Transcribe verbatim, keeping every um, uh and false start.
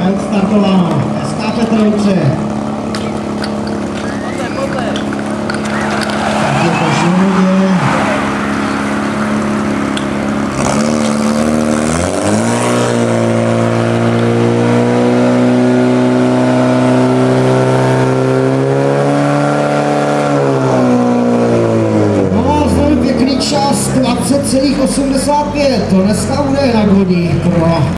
je odstartováno. Hezká Petrovice. Takže po Šumudě. Čas dvacet celá osmdesát pět, to dneska bude na godí pro